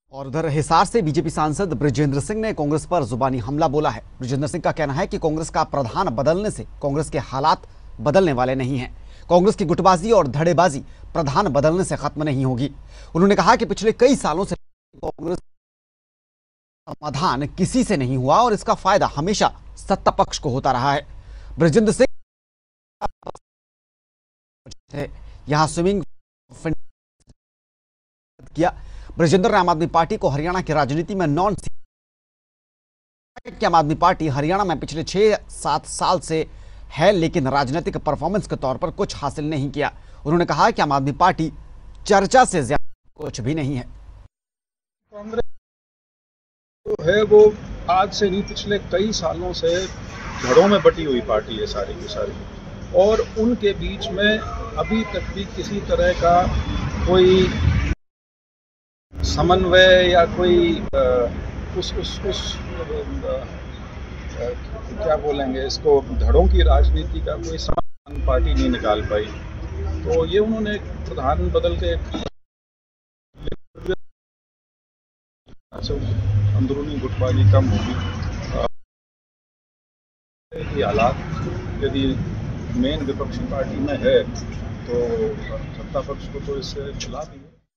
और उधर हिसार से बीजेपी सांसद बृजेंद्र सिंह ने कांग्रेस पर जुबानी हमला बोला है। बृजेंद्र सिंह का कहना है कि कांग्रेस का प्रधान बदलने से कांग्रेस के हालात बदलने वाले नहीं हैं। कांग्रेस की गुटबाजी और धड़ेबाजी प्रधान बदलने से खत्म नहीं होगी। उन्होंने कहा कि पिछले कई सालों से कांग्रेस समाधान किसी से नहीं हुआ और इसका फायदा हमेशा सत्ता पक्ष को होता रहा है। बृजेंद्र सिंह यहां स्विमिंग किया। बृजेंद्र ने आम आदमी पार्टी को हरियाणा की राजनीति में आम आदमी पार्टी हरियाणा में पिछले 6-7 साल से है, लेकिन राजनीतिक परफॉर्मेंस के तौर पर कुछ हासिल नहीं किया। उन्होंने कहा कि आम आदमी पार्टी चर्चा से ज्यादा कुछ भी नहीं है। कांग्रेस जो है वो आज से नहीं, पिछले कई सालों से धड़ों में बटी हुई पार्टी है सारी की सारी, और उनके बीच में अभी तक भी किसी तरह का कोई समन्वय या कोई क्या बोलेंगे इसको, धड़ों की राजनीति का कोई समाधान पार्टी नहीं निकाल पाई। तो ये उन्होंने प्रधान बदल के अंदरूनी गुटबाजी कम होगी। ये हालात यदि मेन विपक्षी पार्टी में है तो सत्ता पक्ष को तो इससे खिलाफ